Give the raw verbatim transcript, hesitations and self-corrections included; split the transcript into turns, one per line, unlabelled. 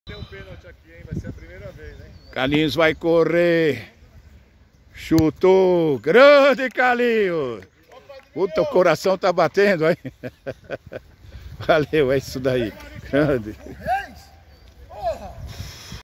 Tem um pênalti aqui, hein? Vai ser a primeira vez, hein?
Carlinhos vai correr. Chutou. Grande Carlinhos. Puta, o coração tá batendo, hein? Valeu, é isso daí. Grande.